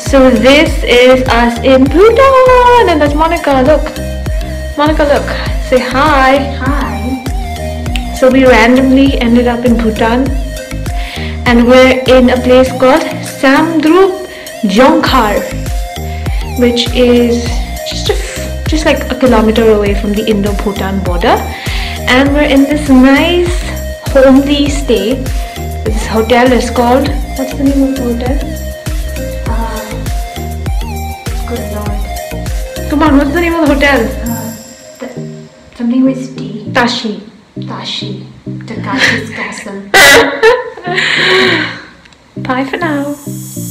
So this is us in Bhutan, and that's Monica. Look, Monica, look. Say hi. Hi. So we randomly ended up in Bhutan, and we're in a place called Samdrup Jongkhar, which is just like a kilometer away from the Indo-Bhutan border. And we're in this nice homely stay. This hotel is called, what's the name of the hotel? Good lord. Come on, what's the name of the hotel? Something with D. Tashi. Tashi. Takashi's Gasel. Bye for now.